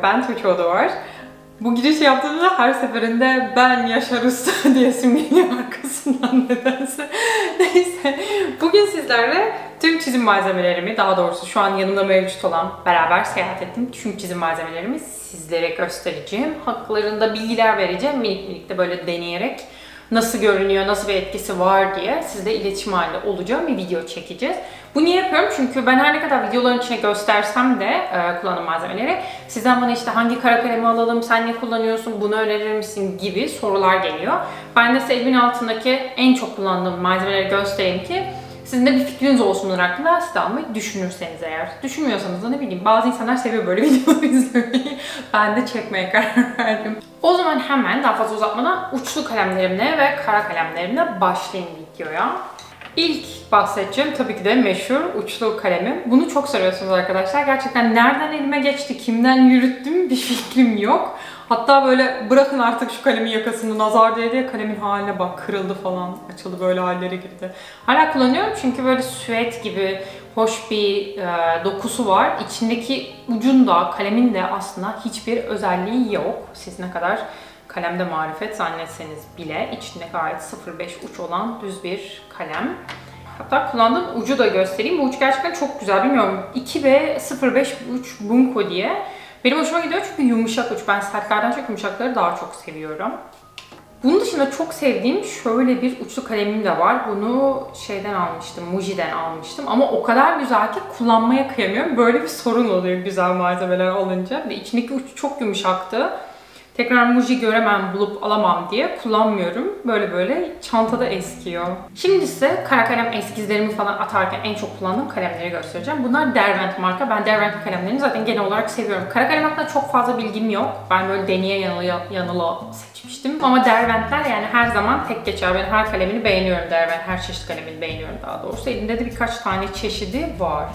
ben Tuğçe Oda var. Bu giriş yaptığımda her seferinde ben Yaşar Usta diyesim geliyor arkasından nedense. Neyse, bugün sizlerle tüm çizim malzemelerimi, daha doğrusu şu an yanımda mevcut olan, beraber seyahat ettiğim tüm çizim malzemelerimi sizlere göstereceğim. Haklarında bilgiler vereceğim, minik minik de böyle deneyerek nasıl görünüyor, nasıl bir etkisi var diye sizle iletişim halinde olacağım bir video çekeceğiz. Bu niye yapıyorum? Çünkü ben her ne kadar videoların içine göstersem de kullanım malzemeleri, sizden bana işte hangi kara kalemi alalım, sen ne kullanıyorsun, bunu önerir misin gibi sorular geliyor. Ben de size elimin altındaki en çok kullandığım malzemeleri göstereyim ki sizin de bir fikriniz olsun bunun hakkında, siz de almayı düşünürseniz eğer. Düşünmüyorsanız da ne bileyim, bazı insanlar seviyor böyle videoları izlemeyi. Ben de çekmeye karar verdim. O zaman hemen daha fazla uzatmadan uçlu kalemlerimle ve kara kalemlerimle başlayayım videoya. İlk bahsedeceğim tabii ki de meşhur uçlu kalemim. Bunu çok soruyorsunuz arkadaşlar. Gerçekten nereden elime geçti, kimden yürüttüm bir fikrim yok. Hatta böyle bırakın artık şu kalemin yakasını, nazar değdi, kalemin haline bak, kırıldı falan, açıldı, böyle hallere girdi. Hala kullanıyorum çünkü böyle süet gibi hoş bir dokusu var. İçindeki ucunda, kalemin de aslında hiçbir özelliği yok. Siz ne kadar kalemde marifet zannetseniz bile içinde gayet 0.5 uç olan düz bir kalem. Hatta kullandığım ucu da göstereyim. Bu uç gerçekten çok güzel. Bilmiyorum, 2B 0.5 uç Bunko diye. Benim hoşuma gidiyor çünkü yumuşak uç. Ben sertlerden çok yumuşakları daha çok seviyorum. Bunun dışında çok sevdiğim şöyle bir uçlu kalemim de var. Bunu şeyden almıştım, Muji'den almıştım. Ama o kadar güzel ki kullanmaya kıyamıyorum. Böyle bir sorun oluyor güzel malzemeler alınca. Ve içindeki uç çok yumuşaktı. Tekrar Muji göremem, bulup alamam diye kullanmıyorum. Böyle çantada eskiyor. Şimdi size kara kalem eskizlerimi falan atarken en çok kullandığım kalemleri göstereceğim. Bunlar Derwent marka. Ben Derwent kalemlerini zaten genel olarak seviyorum. Kara kalem hakkında çok fazla bilgim yok. Ben böyle deneye yanıla seçmiştim. Ama Derwent'ler yani her zaman tek geçer. Ben her kalemini beğeniyorum Derwent. Her çeşit kalemini beğeniyorum daha doğrusu. Elimde de birkaç tane çeşidi var.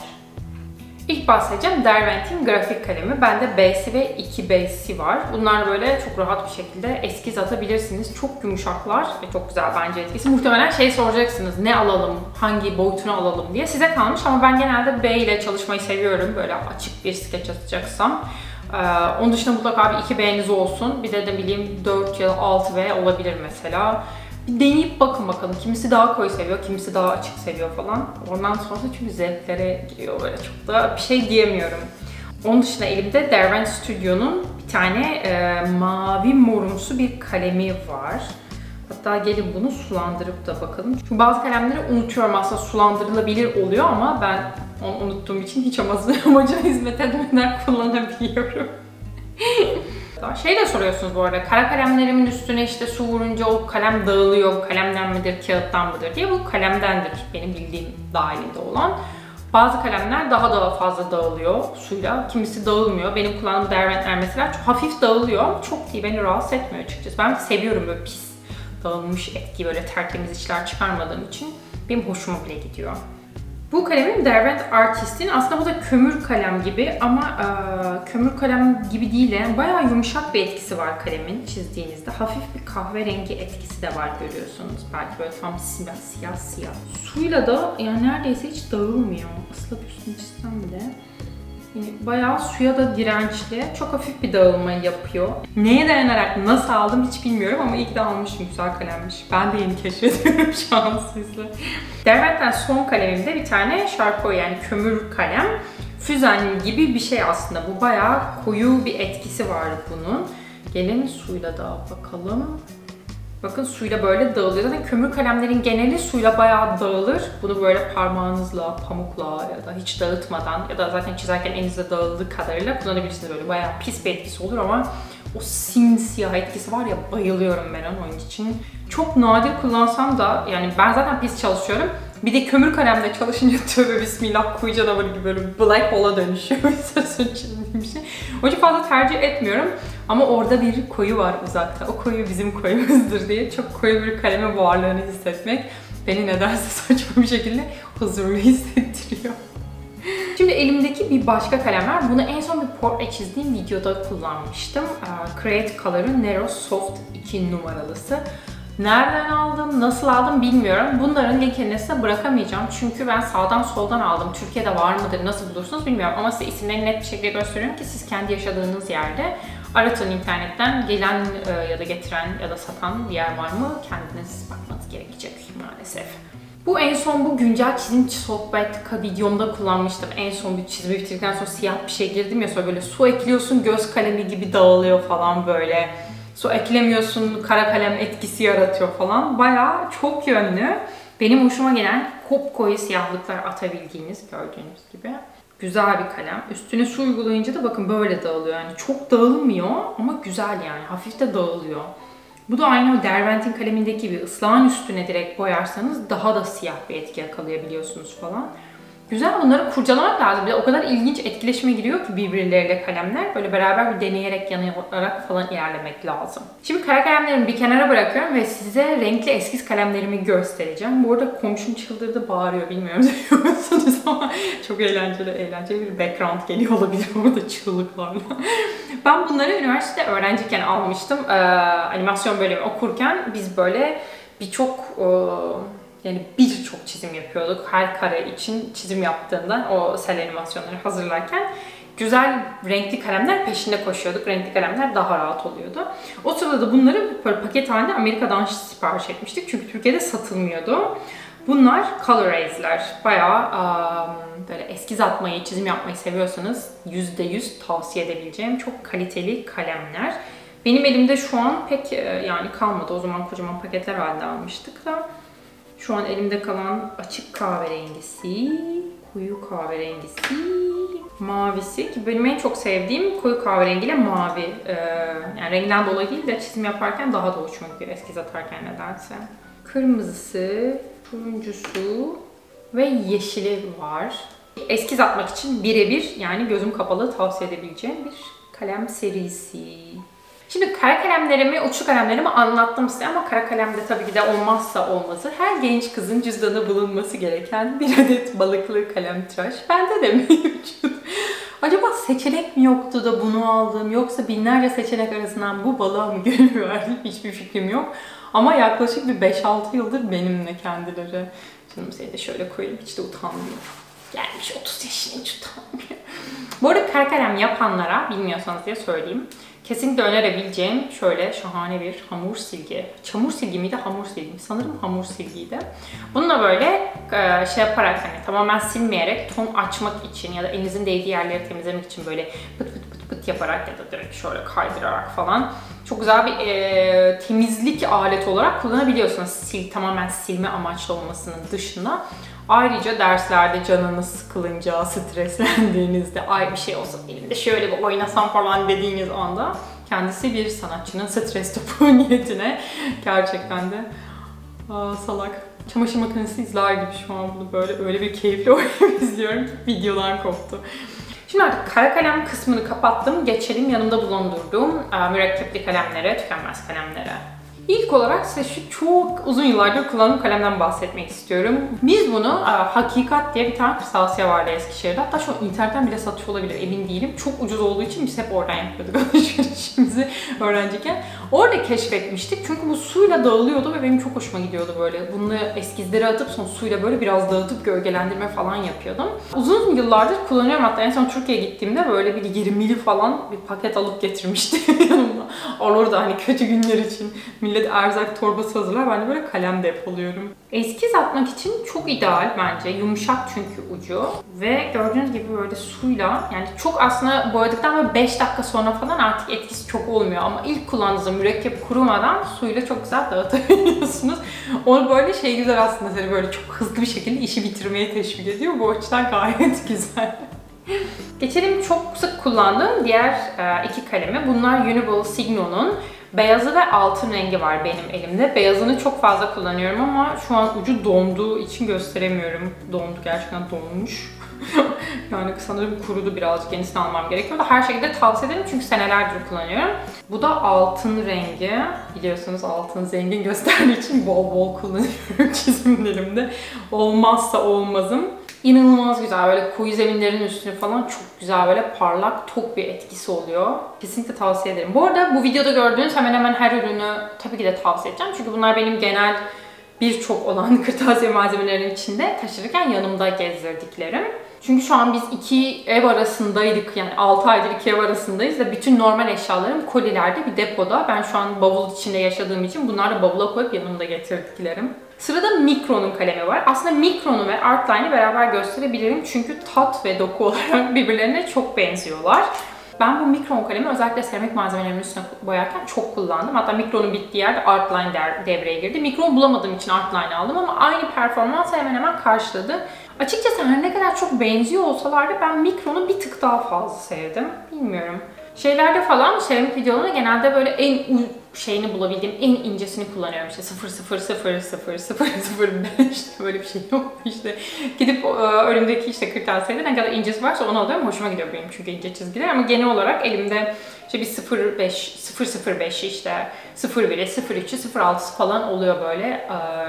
İlk bahsedeceğim Derwent'in grafik kalemi. Bende B'si ve 2B'si var. Bunlar böyle çok rahat bir şekilde eskiz atabilirsiniz. Çok yumuşaklar ve çok güzel bence etkisi. Muhtemelen şey soracaksınız, ne alalım, hangi boyutunu alalım diye. Size kalmış ama ben genelde B ile çalışmayı seviyorum. Böyle açık bir skeç atacaksam. Onun dışında mutlaka bir 2B'niz olsun. Bir de ne bileyim 4 ya da 6B olabilir mesela. Bir deneyip bakın bakalım. Kimisi daha koyu seviyor, kimisi daha açık seviyor falan. Ondan sonra çünkü zevklere giriyor böyle, çok da bir şey diyemiyorum. Onun dışında elimde Derwent Studio'nun bir tane mavi morumsu bir kalemi var. Hatta gelin bunu sulandırıp da bakalım. Çünkü bazı kalemleri unutuyorum, aslında sulandırılabilir oluyor ama ben onu unuttuğum için hiç amacına hizmet etmeden kullanabiliyorum. Şey de soruyorsunuz bu arada, kara kalemlerimin üstüne işte su vurunca o kalem dağılıyor, kalemden midir, kağıttan mıdır diye. Bu kalemdendir benim bildiğim dahilinde olan. Bazı kalemler daha fazla dağılıyor suyla, kimisi dağılmıyor. Benim kullandığım Derwent'ler mesela çok hafif dağılıyor, çok değil, beni rahatsız etmiyor açıkçası. Ben seviyorum böyle pis, dağılmış etki, böyle tertemiz işler çıkarmadığım için benim hoşuma bile gidiyor. Bu kalemim Derwent Artist'in, aslında bu da kömür kalem gibi ama kömür kalem gibi değil, yani bayağı yumuşak bir etkisi var kalemin çizdiğinizde. Hafif bir kahverengi etkisi de var, görüyorsunuz. Belki böyle tam siyah. Suyla da yani neredeyse hiç dağılmıyor. Aslında üstünü çizsem bile. Yani bayağı suya da dirençli, çok hafif bir dağılma yapıyor. Neye dayanarak nasıl aldım hiç bilmiyorum ama ilk de almışım, güzel kalemmiş. Ben de yeni keşfediyorum şu an sizle. Derwent'ten son kalemimde bir tane Charcoal, yani kömür kalem. Füzen gibi bir şey aslında. Bu bayağı koyu bir etkisi var bunun. Gelin suyla da bakalım. Bakın suyla böyle dağılıyor. Zaten kömür kalemlerin geneli suyla bayağı dağılır. Bunu böyle parmağınızla, pamukla ya da hiç dağıtmadan ya da zaten çizerken elinizde dağıldığı kadarıyla kullanabilirsiniz. Böyle bayağı pis bir etkisi olur ama o simsiyah etkisi var ya, bayılıyorum ben onun için. Çok nadir kullansam da, yani ben zaten pis çalışıyorum. Bir de kömür kalemle çalışınca tövbe bismillah kuyu canavarı gibi böyle black hole'a dönüşüyor. Bir şey. O yüzden fazla tercih etmiyorum. Ama orada bir koyu var uzakta. O koyu bizim koyumuzdur diye çok koyu bir kaleme varlığını hissetmek beni nedense saçma bir şekilde huzurlu hissettiriyor. Şimdi elimdeki bir başka kalem var. Bunu en son bir portre çizdiğim videoda kullanmıştım. Create Color'ın Nero Soft 2 numaralısı. Nereden aldım, nasıl aldım bilmiyorum. Bunların linkini size bırakamayacağım. Çünkü ben sağdan soldan aldım. Türkiye'de var mıdır, nasıl bulursunuz bilmiyorum. Ama size isimlerini net bir şekilde gösteriyorum ki siz kendi yaşadığınız yerde aratın internetten. Gelen ya da getiren ya da satan bir yer var mı? Kendiniz bakmanız gerekecek maalesef. Bu en son bu güncel çizim sohbet videomda kullanmıştım. En son bir çizimi bitirdikten sonra siyah bir şey girdim ya, sonra böyle su ekliyorsun, göz kalemi gibi dağılıyor falan böyle. Su eklemiyorsun, kara kalem etkisi yaratıyor falan. Bayağı çok yönlü. Benim hoşuma gelen kopkoyu siyahlıklar atabildiğiniz, gördüğünüz gibi. Güzel bir kalem. Üstüne su uygulayınca da bakın böyle dağılıyor. Yani çok dağılmıyor ama güzel yani. Hafif de dağılıyor. Bu da aynı o Derwent'in kalemindeki gibi ıslağın üstüne direkt boyarsanız daha da siyah bir etki yakalayabiliyorsunuz falan. Güzel, bunları kurcalamak lazım. Bir de o kadar ilginç etkileşime giriyor ki birbirleriyle kalemler. Böyle beraber bir deneyerek, yanarak falan ilerlemek lazım. Şimdi kara kalemlerimi bir kenara bırakıyorum ve size renkli eskiz kalemlerimi göstereceğim. Bu arada komşum çıldırdı, bağırıyor. Bilmiyorum duyuyor musunuz ama çok eğlenceli bir background geliyor olabilir orada çığlıklarla. Ben bunları üniversitede öğrenciyken almıştım. Animasyon bölümü okurken biz böyle birçok çizim yapıyorduk. Her kare için çizim yaptığında o sel animasyonları hazırlarken güzel renkli kalemler peşinde koşuyorduk. Renkli kalemler daha rahat oluyordu. O sırada da bunları böyle paket halinde Amerika'dan sipariş etmiştik. Çünkü Türkiye'de satılmıyordu. Bunlar Coloraze'ler. Bayağı böyle eskiz atmayı, çizim yapmayı seviyorsanız %100 tavsiye edebileceğim çok kaliteli kalemler. Benim elimde şu an pek yani kalmadı. O zaman kocaman paketler halinde almıştık da. Şu an elimde kalan açık kahverengisi, koyu kahverengisi, mavisi ki benim en çok sevdiğim koyu kahverengiyle mavi. Yani renginden dolayı değil de çizim yaparken daha da hoşuma gidiyor eskiz atarken nedense. Kırmızısı, turuncusu ve yeşili var. Eskiz atmak için birebir yani gözüm kapalı tavsiye edebileceğim bir kalem serisi. Şimdi kara kalemlerimi, uçlu kalemlerimi anlattım size ama kara kalemde tabii ki de olmazsa olmazı her genç kızın cüzdanı bulunması gereken bir adet balıklı kalem tıraş. Bende de mevcut. Acaba seçenek mi yoktu da bunu aldım yoksa binlerce seçenek arasından bu balığa mı gönül verdim? Hiçbir fikrim yok. Ama yaklaşık bir 5-6 yıldır benimle kendileri. Canım seni de şöyle koyayım, hiç de utanmıyor. Gelmiş 30 yaşına hiç utanmıyor. Bu arada kara kalem yapanlara bilmiyorsanız diye söyleyeyim. Kesinlikle önerebileceğim şöyle şahane bir hamur silgi. Çamur silgi miydi, hamur silgi mi? Sanırım hamur silgiydi. Bununla böyle şey yaparak hani tamamen silmeyerek ton açmak için ya da elinizin değdiği yerleri temizlemek için böyle pıt pıt pıt pıt yaparak ya da direkt şöyle kaydırarak falan çok güzel bir temizlik aleti olarak kullanabiliyorsunuz. Tamamen silme amaçlı olmasının dışında. Ayrıca derslerde canınız sıkılınca, streslendiğinizde ay bir şey olsa elimde şöyle bir oynasam falan dediğiniz anda kendisi bir sanatçının stres topu niyetine gerçekten de salak. Çamaşır makinesi izler gibi şu an bunu böyle öyle bir keyifli oynuyorum izliyorum ki videodan koptu. Şimdi artık kara kalem kısmını kapattım. Geçelim yanımda bulundurduğum mürekkepli kalemlere, tükenmez kalemlere. İlk olarak size şu çok uzun yıllardır kullandığım kalemden bahsetmek istiyorum. Biz bunu Hakikat diye bir tane kırtasiye vardı Eskişehir'de. Hatta şu an internetten bile satıyor olabilir, emin değilim. Çok ucuz olduğu için biz hep oradan yapıyorduk alışverişimizi öğrenciyken. Orada keşfetmiştik çünkü bu suyla dağılıyordu ve benim çok hoşuma gidiyordu böyle. Bunu eskizleri atıp sonra suyla böyle biraz dağıtıp gölgelendirme falan yapıyordum. Uzun yıllardır kullanıyorum, hatta en son Türkiye'ye gittiğimde böyle bir 20'li falan bir paket alıp getirmiştim yanımda. Orada hani kötü günler için millet erzak torbası hazırlar. Ben de böyle kalem depoluyorum. Eskiz atmak için çok ideal bence. Yumuşak çünkü ucu. Ve gördüğünüz gibi böyle suyla yani çok aslında boyadıktan böyle 5 dakika sonra falan artık etkisi çok olmuyor. Ama ilk kullandığınızda mürekkep kurumadan suyla çok güzel dağıtabiliyorsunuz. Onu böyle şey güzel aslında seni böyle çok hızlı bir şekilde işi bitirmeye teşvik ediyor. Bu açıdan gayet güzel. Geçelim çok sık kullandığım diğer iki kalemi. Bunlar Uniball Signo'nun beyazı ve altın rengi var benim elimde. Beyazını çok fazla kullanıyorum ama şu an ucu donduğu için gösteremiyorum. Dondu, gerçekten donmuş. Yani sanırım kurudu birazcık, yenisini almam gerekiyor da her şekilde tavsiye ederim çünkü senelerdir kullanıyorum. Bu da altın rengi. Biliyorsunuz altın zengin gösterdiği için bol bol kullanıyorum çizimlerimde. Olmazsa olmazım. İnanılmaz güzel, böyle koyu zeminlerin üstüne falan çok güzel, böyle parlak, tok bir etkisi oluyor. Kesinlikle tavsiye ederim. Bu arada bu videoda gördüğünüz hemen hemen her ürünü tabii ki de tavsiye edeceğim. Çünkü bunlar benim genel birçok olan kırtasiye malzemelerinin içinde taşırken yanımda gezdirdiklerim. Çünkü şu an biz 2 ev arasındaydık, yani 6 aydır 2 ev arasındayız ve bütün normal eşyalarım kolilerde bir depoda. Ben şu an bavul içinde yaşadığım için bunları bavula koyup yanımda getirdiklerim. Sırada Micron'un kalemi var. Aslında Micron'u ve Artline'ı beraber gösterebilirim çünkü tat ve doku olarak birbirlerine çok benziyorlar. Ben bu Micron kalemi özellikle seramik malzemelerimin üstüne boyarken çok kullandım. Hatta Micron'un bittiği yerde Artline devreye girdi. Micron bulamadığım için Artline aldım ama aynı performans hemen hemen karşıladı. Açıkçası her ne kadar çok benziyor olsalar da ben Micron'u bir tık daha fazla sevdim. Bilmiyorum. Şeylerde falan, seramik videolarında genelde böyle en şeyini bulabildiğim en incesini kullanıyorum. İşte 0.000.005 böyle bir şey yok. İşte gidip önümdeki işte kırtasiyede ne kadar incesi varsa onu alıyorum. Hoşuma gidiyor benim çünkü ince çizgiler ama genel olarak elimde işte bir 0.05 işte 0.1'i, 0.3'ü, 0.6'sı falan oluyor böyle.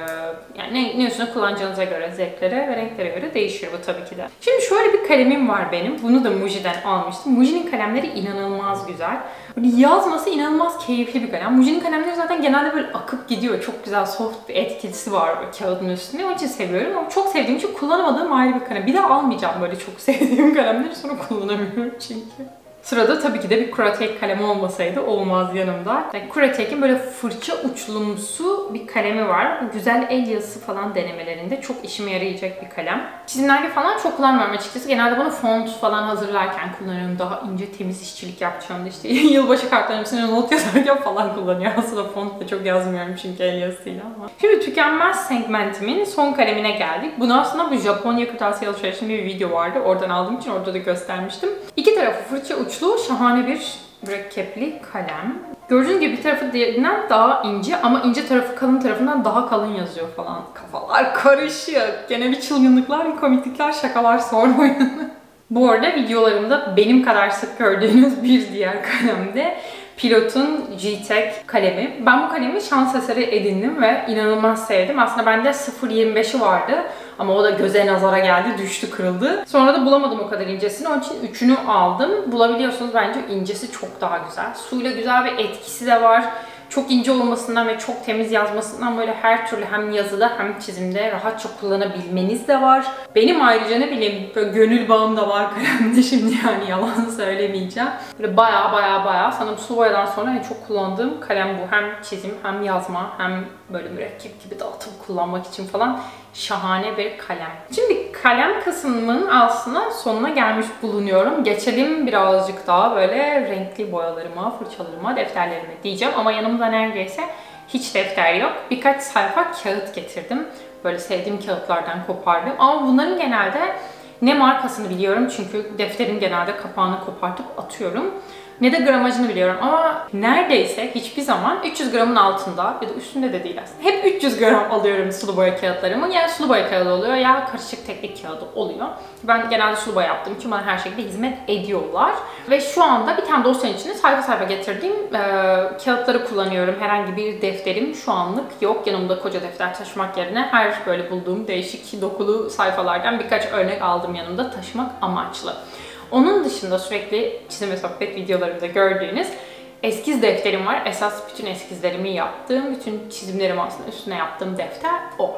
Yani ne üstüne kullanacağınıza göre, zevklere ve renklere göre değişir bu tabii ki de. Şimdi şöyle bir kalemim var benim. Bunu da Muji'den almıştım. Muji'nin kalemleri inanılmaz güzel. Böyle yazması inanılmaz keyifli bir kalem. Muji'nin kalemleri zaten genelde böyle akıp gidiyor. Çok güzel soft bir etkisi var kağıdın üstünde. Onun için seviyorum ama çok sevdiğim için kullanamadığım ayrı bir kalem. Bir daha almayacağım böyle çok sevdiğim kalemleri, sonra kullanamıyorum çünkü. Sırada tabii ki de bir Kuratek kalemi olmasaydı olmaz yanımda. Yani Kuratek'in böyle fırça uçlumsu bir kalemi var. Güzel el yazısı falan denemelerinde çok işime yarayacak bir kalem. Çizimlerde falan çok kullanmıyorum açıkçası. Genelde bunu font falan hazırlarken kullanıyorum. Daha ince temiz işçilik yapacağımda işte yılbaşı kartlarının üstüne not yazarken falan kullanıyorum. Aslında font da çok yazmıyorum çünkü el yazısıyla ama. Şimdi tükenmez segmentimin son kalemine geldik. Bunu aslında bu Japonya kırtasiye alışverişinde bir video vardı. Oradan aldığım için orada da göstermiştim. İki tarafı fırça uçlu, şahane bir mürekkepli kalem. Gördüğünüz gibi bir tarafı diğerinden daha ince ama ince tarafı kalın tarafından daha kalın yazıyor falan. Kafalar karışık. Gene bir çılgınlıklar, komiklikler, şakalar sormayın. Bu arada videolarımda benim kadar sık gördüğünüz bir diğer kalem de Pilot'un G-Tech kalemi. Ben bu kalemi şans eseri edindim ve inanılmaz sevdim. Aslında bende 0.25'i vardı ama o da göze nazara geldi, düştü, kırıldı. Sonra da bulamadım o kadar incesini. Onun için 3'ünü aldım. Bulabiliyorsunuz, bence incesi çok daha güzel. Suyla güzel bir etkisi de var. Çok ince olmasından ve çok temiz yazmasından böyle her türlü hem yazıda hem çizimde rahatça kullanabilmeniz de var. Benim ayrıca ne bileyim böyle gönül bağım da var kalemde şimdi, yani yalan söylemeyeceğim. Böyle baya sanırım sulu boyadan sonra en çok kullandığım kalem bu. Hem çizim hem yazma hem böyle mürekkep gibi dağıtıp kullanmak için falan şahane bir kalem. Şimdi kalem kısmının aslında sonuna gelmiş bulunuyorum. Geçelim birazcık daha böyle renkli boyalarıma, fırçalarıma, defterlerime diyeceğim ama yanımda neredeyse hiç defter yok. Birkaç sayfa kağıt getirdim. Böyle sevdiğim kağıtlardan kopardım ama bunların genelde ne markasını biliyorum çünkü defterin genelde kapağını kopartıp atıyorum. Ne de gramajını biliyorum ama neredeyse hiçbir zaman 300 gramın altında ya da üstünde de değil aslında. Hep 300 gram alıyorum sulu boya kağıtlarımı. Ya sulu boya kağıdı oluyor ya karışık teknik kağıdı oluyor. Ben genelde sulu boya yaptığım için bana her şekilde hizmet ediyorlar. Ve şu anda bir tane dosyanın içinde sayfa sayfa getirdiğim kağıtları kullanıyorum. Herhangi bir defterim şu anlık yok. Yanımda koca defter taşımak yerine her böyle bulduğum değişik dokulu sayfalardan birkaç örnek aldım yanımda taşımak amaçlı. Onun dışında sürekli çizim ve sohbet videolarımda gördüğünüz eskiz defterim var. Esas bütün eskizlerimi yaptığım, bütün çizimlerimi aslında üstüne yaptığım defter o.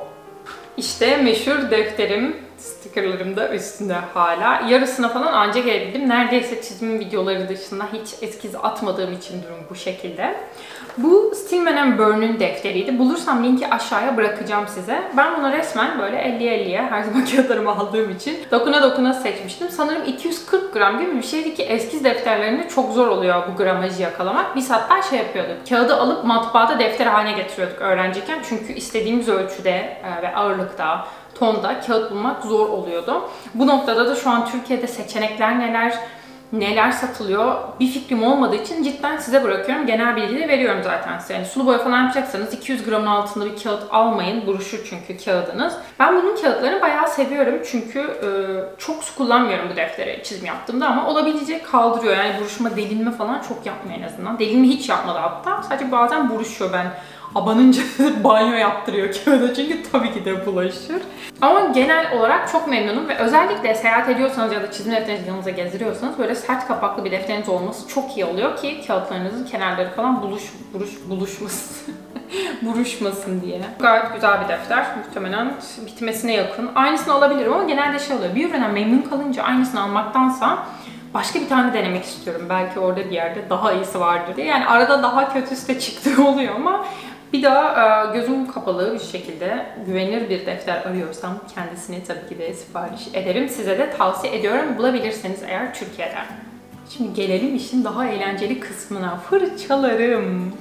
İşte meşhur defterim, stickerlarım da üstünde hala. Yarısına falan anca gelebildim. Neredeyse çizim videoları dışında hiç eskiz atmadığım için durum bu şekilde. Bu Stillman & Burn'un defteriydi. Bulursam linki aşağıya bırakacağım size. Ben bunu resmen böyle 50-50'ye her zaman kağıtlarımı aldığım için dokuna dokuna seçmiştim. Sanırım 240 gram gibi bir şeydi ki eskiz defterlerinde çok zor oluyor bu gramajı yakalamak. Biz hatta şey yapıyorduk. Kağıdı alıp matbaada defter haline getiriyorduk öğrenciyken. Çünkü istediğimiz ölçüde ve ağırlıkta, tonda kağıt bulmak zor oluyordu. Bu noktada da şu an Türkiye'de seçenekler neler satılıyor bir fikrim olmadığı için cidden size bırakıyorum. Genel bilgileri veriyorum zaten size. Yani sulu boya falan yapacaksanız 200 gramın altında bir kağıt almayın. Buruşur çünkü kağıdınız. Ben bunun kağıtlarını bayağı seviyorum çünkü çok su kullanmıyorum bu deftere çizim yaptığımda ama olabilecek kaldırıyor. Yani buruşma, delinme falan çok yapmıyor en azından. Delinme hiç yapmadı hatta. Sadece bazen buruşuyor ben abanınca banyo yaptırıyor kağıda çünkü tabii ki de bulaşır. Ama genel olarak çok memnunum ve özellikle seyahat ediyorsanız ya da çizim defterinizi yanınıza gezdiriyorsanız böyle sert kapaklı bir defteriniz olması çok iyi oluyor ki kağıtlarınızın kenarları falan buluşmasın. Buruşmasın diye. Gayet güzel bir defter. Muhtemelen bitmesine yakın. Aynısını alabilirim ama genelde şey oluyor. Bir üründen memnun kalınca aynısını almaktansa başka bir tane denemek istiyorum. Belki orada bir yerde daha iyisi vardır diye. Yani arada daha kötüsü de çıktığı oluyor ama bir daha gözüm kapalı bir şekilde güvenilir bir defter arıyorsam kendisini tabii ki de sipariş ederim. Size de tavsiye ediyorum. Bulabilirseniz eğer Türkiye'de. Şimdi gelelim işin daha eğlenceli kısmına. Fırçalarım.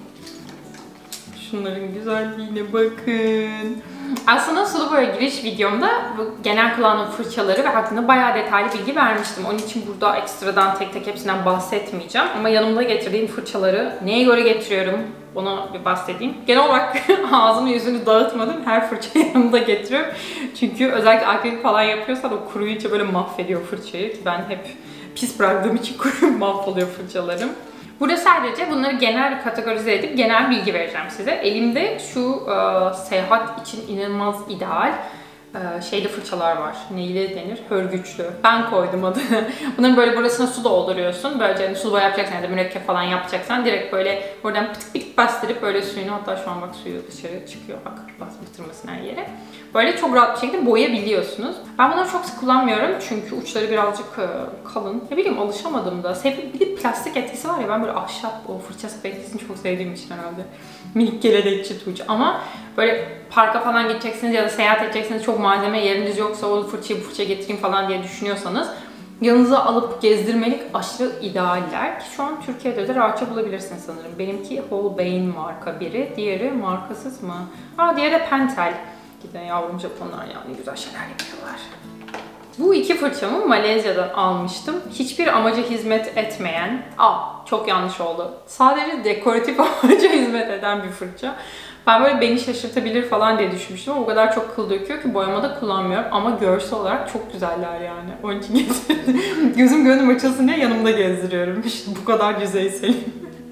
Şunların güzelliğine bakın. Aslında sulu boya giriş videomda bu genel kullandığım fırçaları ve hakkında bayağı detaylı bilgi vermiştim. Onun için burada ekstradan tek tek hepsinden bahsetmeyeceğim. Ama yanımda getirdiğim fırçaları neye göre getiriyorum ona bir bahsedeyim. Genel olarak ağzımı yüzünü dağıtmadım. Her fırçayı yanımda getiriyorum. Çünkü özellikle akrilik falan yapıyorsan o kuruyunca böyle mahvediyor fırçayı. Ki ben hep pis bıraktığım için kuruyup mahvoluyor fırçalarım. Burada sadece bunları genel bir kategorize edip genel bilgi vereceğim size. Elimde şu seyahat için inanılmaz ideal şeyli fırçalar var. Neyle denir? Hörgüçlü. Ben koydum adını. Bunların böyle burasına su dolduruyorsun. Böylece hani sulu boya yapacaksan ya da mürekkep falan yapacaksan direkt böyle oradan pıtık pıtık bastırıp böyle suyunu, hatta şu an bak suyu dışarı çıkıyor. Bak bastırmasın her yere. Böyle çok rahat bir şekilde boyayabiliyorsunuz. Ben bunları çok sık kullanmıyorum çünkü uçları birazcık kalın. Ne bileyim alışamadım da. Bir de plastik etkisi var ya, ben böyle ahşap o fırça sepet etkisini çok sevdiğim için herhalde. Minik gelenekçi Tuğçe. Ama böyle parka falan gideceksiniz ya da seyahat edeceksiniz, çok malzeme yeriniz yoksa o fırçayı bu fırçaya getireyim falan diye düşünüyorsanız yanınıza alıp gezdirmelik aşırı idealler ki şu an Türkiye'de de rahatça bulabilirsiniz sanırım. Benimki Holbein marka biri, diğeri markasız mı? Diğeri de Pentel. Giden yavrum Japonlar yani güzel şeyler yapıyorlar. Bu iki fırçamı Malezya'dan almıştım. Hiçbir amaca hizmet etmeyen, çok yanlış oldu. Sadece dekoratif amaca hizmet eden bir fırça. Ben böyle beni şaşırtabilir falan diye düşünmüştüm ama o kadar çok kıl döküyor ki boyamada kullanmıyorum ama görsel olarak çok güzeller yani. Onun için getirdim. Gözüm gönlüm açılsın diye yanımda gezdiriyorum. İşte bu kadar yüzeyselim.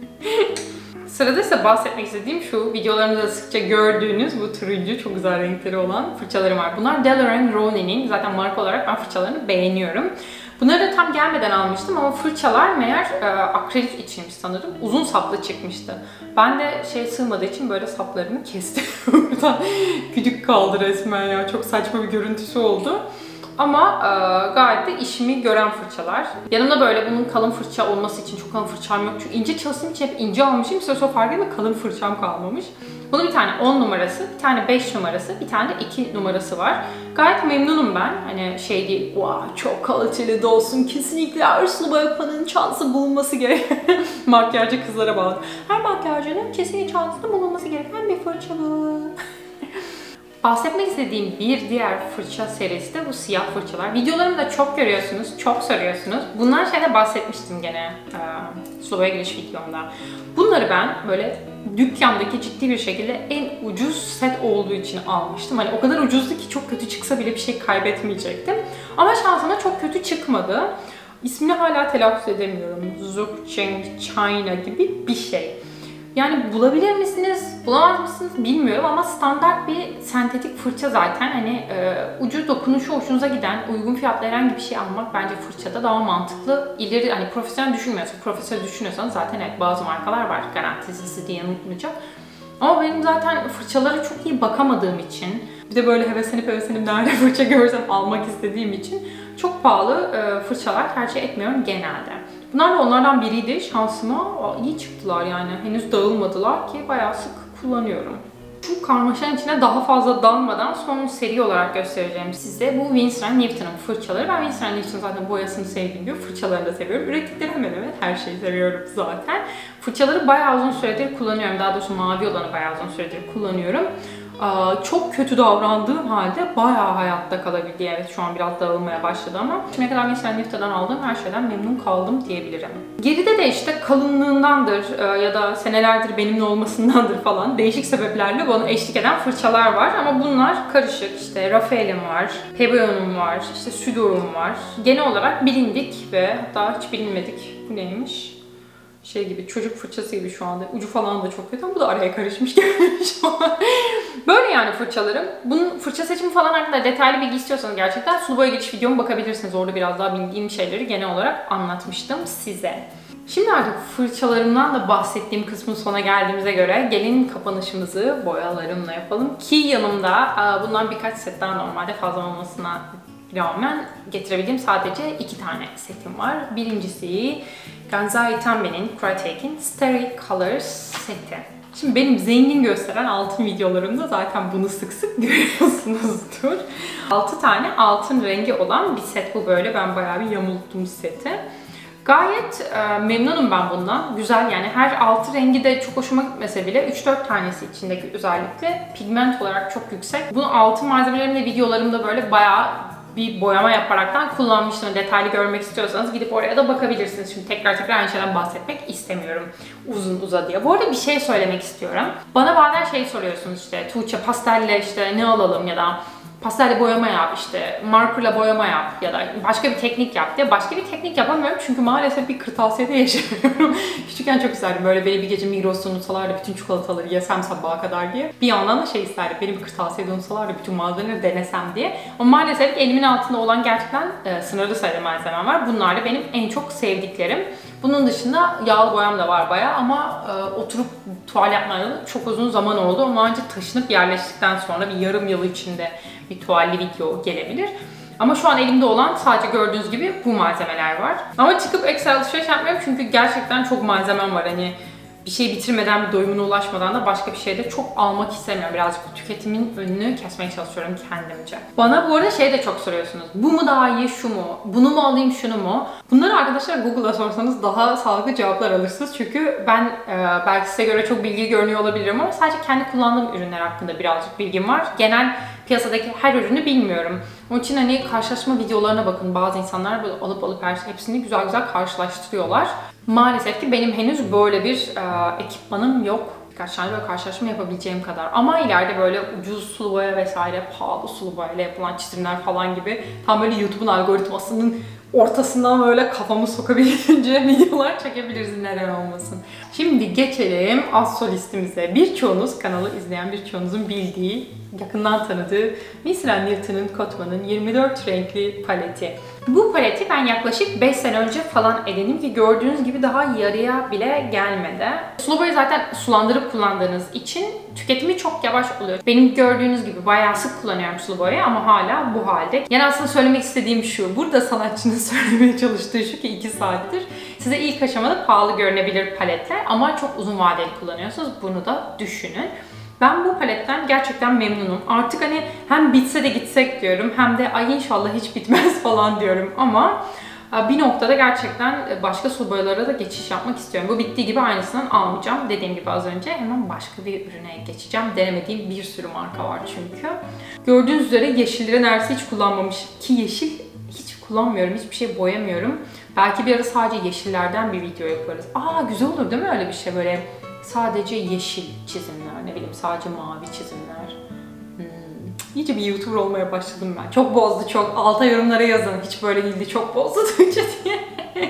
Sırada ise bahsetmek istediğim şu videolarımızda sıkça gördüğünüz bu turuncu çok güzel renkleri olan fırçalarım var. Bunlar Daler & Rowney'nin, zaten marka olarak ben fırçalarını beğeniyorum. Bunları da tam gelmeden almıştım ama fırçalar meğer akrilik içinmiş sanırım. Uzun saplı çıkmıştı. Ben de sığmadığı için böyle saplarını kestim. Buradan küçük kaldı resmen ya. Çok saçma bir görüntüsü oldu. Ama gayet de işimi gören fırçalar. Yanımda böyle bunun kalın fırça olması için, çok kalın fırçam yok. Çünkü ince çalıştığım için hep ince almışım. Bir süre sonra fark ettim kalın fırçam kalmamış. Bunun bir tane 10 numarası, bir tane 5 numarası, bir tane de 2 numarası var. Gayet memnunum ben. Hani şey değil, çok kaliteli de olsun, kesinlikle her sulu boya yapanın çantası bulunması gereken makyajcı kızlara bağlı. Her makyajcının kesinlikle çantasında bulunması gereken bir fırça bu. Bahsetmek istediğim bir diğer fırça serisi de bu siyah fırçalar. Videolarımı da çok görüyorsunuz, çok soruyorsunuz. Bunlar bahsetmiştim gene sulu boya giriş videomda. Bunları ben böyle dükkandaki ciddi bir şekilde en ucuz set olduğu için almıştım. Hani o kadar ucuzdu ki çok kötü çıksa bile bir şey kaybetmeyecektim. Ama şansıma çok kötü çıkmadı. İsmini hala telaffuz edemiyorum. Zhucheng China gibi bir şey. Yani bulabilir misiniz, bulamaz mısınız bilmiyorum ama standart bir sentetik fırça zaten. Hani ucuz dokunuşu hoşunuza giden, uygun fiyatlı herhangi bir şey almak bence fırçada daha mantıklı. İleri hani profesyonel düşünüyorsanız zaten evet bazı markalar var garantisi diye unutmayacak. Ama benim zaten fırçalara çok iyi bakamadığım için, bir de böyle heveslenip nerede fırça görsem almak istediğim için çok pahalı fırçalar tercih etmiyorum genelde. Bunlar da onlardan biriydi. Şansıma iyi çıktılar yani. Henüz dağılmadılar ki bayağı sık kullanıyorum. Şu karmaşanın içine daha fazla dalmadan son seri olarak göstereceğim size. Bu Winsor & Newton'un fırçaları. Ben Winsor & Newton zaten boyasını sevdiğim gibi fırçalarını da seviyorum. Ürettikleri hemen hemen her şeyi seviyorum zaten. Fırçaları bayağı uzun süredir kullanıyorum. Daha doğrusu mavi olanı bayağı uzun süredir kullanıyorum. Çok kötü davrandığım halde bayağı hayatta kalabildi. Evet şu an biraz dağılmaya başladı ama şimdiye kadar Winsor & Newton'dan aldığım her şeyden memnun kaldım diyebilirim. Geride de işte kalınlığındandır ya da senelerdir benimle olmasındandır falan değişik sebeplerle bana eşlik eden fırçalar var ama bunlar karışık. İşte Raffael'im var, Pebon'um var, işte Sudor'um var. Genel olarak bilindik ve hatta hiç bilinmedik. Bu neymiş? şey gibi, çocuk fırçası gibi şu anda. Ucu falan da çok kötü ama bu da araya karışmış gibi şu an. Böyle yani fırçalarım. Bunun fırça seçimi falan hakkında detaylı bilgi istiyorsanız gerçekten sulu boya giriş videomu bakabilirsiniz. Orada biraz daha bildiğim şeyleri genel olarak anlatmıştım size. Şimdi artık fırçalarımdan da bahsettiğim kısmın sona geldiğimize göre gelin kapanışımızı boyalarımla yapalım. Ki yanımda bundan birkaç set daha normalde fazla olmasına rağmen getirebildiğim sadece 2 tane setim var. Birincisi Ganzai Tambe'nin Crytek'in Starry Colors seti. Şimdi benim zengin gösteren altın videolarımda zaten bunu sık sık görüyorsunuzdur. 6 tane altın rengi olan bir set bu böyle. Ben bayağı bir yamulttum seti. Gayet memnunum ben bundan. Güzel yani her altı rengi de çok hoşuma gitmese bile 3-4 tanesi içindeki özellikle pigment olarak çok yüksek. Bunu altın malzemelerimle videolarımda böyle bayağı bir boyama yaparaktan kullanmıştım. Detaylı görmek istiyorsanız gidip oraya da bakabilirsiniz. Şimdi tekrar aynı şeyden bahsetmek istemiyorum uzun uzadıya. Bu arada bir şey söylemek istiyorum. Bana bazen şey soruyorsunuz işte Tuğçe pastelle işte ne alalım ya da pastelle boyama yap işte, markerla boyama yap ya da başka bir teknik yap diye. Başka bir teknik yapamıyorum çünkü maalesef bir kırtasiyede yaşıyorum. Küçükken çok isterdim böyle beni bir gece Migros'ta unutsalar da bütün çikolataları yesem sabaha kadar diye. Bir yandan da şey isterdim, beni bir kırtasiyede unutsalar da bütün malzemeleri denesem diye. Ama maalesef elimin altında olan gerçekten sınırlı sayıda malzemem var. Bunlar da benim en çok sevdiklerim. Bunun dışında yağlı boyam da var bayağı ama oturup tuval yapmayalı çok uzun zaman oldu. Ama ancak taşınıp yerleştikten sonra bir yarım yıl içinde bir tuvalli video gelebilir. Ama şu an elimde olan sadece gördüğünüz gibi bu malzemeler var. Ama çıkıp ekstra alışveriş yapmıyorum çünkü gerçekten çok malzemem var. Hani bir şey bitirmeden, bir doyumuna ulaşmadan da başka bir şey de çok almak istemiyorum. Birazcık tüketimin önünü kesmeye çalışıyorum kendimce. Bana bu arada şey de çok soruyorsunuz. Bu mu daha iyi, şu mu? Bunu mu alayım, şunu mu? Bunları arkadaşlar Google'a sorsanız daha sağlıklı cevaplar alırsınız. Çünkü ben belki size göre çok bilgi görünüyor olabilirim ama sadece kendi kullandığım ürünler hakkında birazcık bilgim var. Genel piyasadaki her ürünü bilmiyorum. Onun için hani karşılaşma videolarına bakın. Bazı insanlar böyle alıp hepsini güzel güzel karşılaştırıyorlar. Maalesef ki benim henüz böyle bir ekipmanım yok. Birkaç tane böyle karşılaşma yapabileceğim kadar. Ama ileride böyle ucuz sulu boya vesaire, pahalı sulu boyayla yapılan çizimler falan gibi tam böyle YouTube'un algoritmasının ortasından böyle kafamı sokabileceğim videolar çekebiliriz, neden olmasın. Şimdi geçelim Assolist'imize. Birçoğunuz, kanalı izleyen birçoğunuzun bildiği, yakından tanıdığı Missy Newton'un Kotman'ın 24 renkli paleti. Bu paleti ben yaklaşık 5 sene önce falan edindim ki gördüğünüz gibi daha yarıya bile gelmedi. Sulu boyayı zaten sulandırıp kullandığınız için tüketimi çok yavaş oluyor. Benim gördüğünüz gibi bayağı sık kullanıyorum sulu boyayı ama hala bu halde. Yani aslında söylemek istediğim şu, burada sanatçının söylemeye çalıştığı şu ki 2 saattir size ilk aşamada pahalı görünebilir paletler ama çok uzun vadeli kullanıyorsunuz. Bunu da düşünün. Ben bu paletten gerçekten memnunum. Artık hani hem bitse de gitsek diyorum hem de ay inşallah hiç bitmez falan diyorum ama bir noktada gerçekten başka sulu boyalara da geçiş yapmak istiyorum. Bu bittiği gibi aynısından almayacağım. Dediğim gibi az önce hemen başka bir ürüne geçeceğim. Denemediğim bir sürü marka var çünkü. Gördüğünüz üzere yeşilleri neredeyse hiç kullanmamışım ki yeşil hiç kullanmıyorum. Hiçbir şey boyamıyorum. Belki bir ara sadece yeşillerden bir video yaparız. Güzel olur değil mi öyle bir şey böyle? Sadece yeşil çizimler, ne bileyim sadece mavi çizimler. İyice bir YouTuber olmaya başladım ben. Çok bozdu çok. Alta yorumlara yazın. Hiç böyle değildi, çok bozdu Tuğçe diye.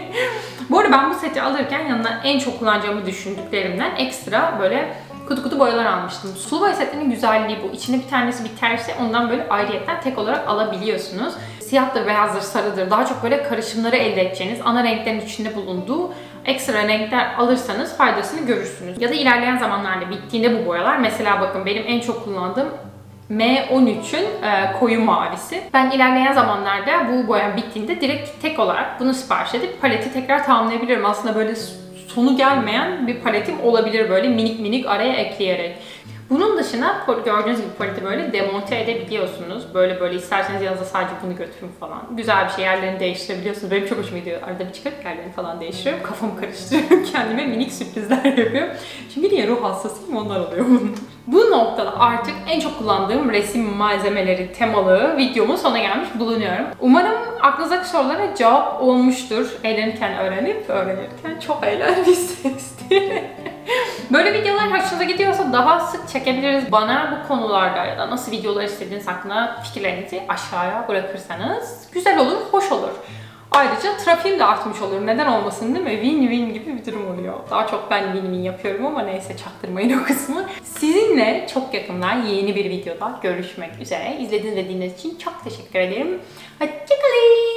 Bu arada ben bu seti alırken yanına en çok kullanacağımı düşündüklerimden ekstra böyle kutu boyalar almıştım. Sulu boya setlerinin güzelliği bu. İçinde bir tanesi biterse ondan böyle ayrıyetten tek olarak alabiliyorsunuz. Siyahtır, beyazdır, sarıdır. Daha çok böyle karışımları elde edeceğiniz, ana renklerin içinde bulunduğu ekstra renkler alırsanız faydasını görürsünüz. Ya da ilerleyen zamanlarda bittiğinde bu boyalar, mesela bakın benim en çok kullandığım M13'ün koyu mavisi. Ben ilerleyen zamanlarda bu boyam bittiğinde direkt tek olarak bunu sipariş edip paleti tekrar tamamlayabilirim. Aslında böyle sonu gelmeyen bir paletim olabilir böyle minik minik araya ekleyerek. Bunun dışında gördüğünüz gibi paleti böyle demonte edebiliyorsunuz. Böyle isterseniz yanınıza sadece bunu götürün falan. Güzel bir şey, yerlerini değiştirebiliyorsunuz. Benim çok hoşuma gidiyor. Arada bir çıkarıp yerlerini falan değiştiriyorum. Kafamı karıştırıyorum. Kendime minik sürprizler yapıyorum. Çünkü niye ruh hastasıyım, onlar oluyor bunlar. Bu noktada artık en çok kullandığım resim malzemeleri temalı videomun sonuna gelmiş bulunuyorum. Umarım aklınızdaki sorulara cevap olmuştur. Öğrenirken çok eğlenmişsinizdir. Böyle videolar hoşunuza gidiyorsa daha sık çekebiliriz. Bana bu konularda ya da nasıl videolar istediğiniz hakkında fikirlerinizi aşağıya bırakırsanız güzel olur, hoş olur. Ayrıca trafiğim de artmış olur. Neden olmasın değil mi? Win-win gibi bir durum oluyor. Daha çok ben win-win yapıyorum ama neyse çaktırmayın o kısmı. Sizinle çok yakında yeni bir videoda görüşmek üzere. İzlediğiniz için çok teşekkür ederim. Hoşçakalın.